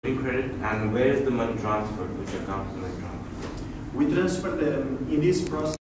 credit, and where is the money transferred? Which account is the money transferred? We transfer them in this process.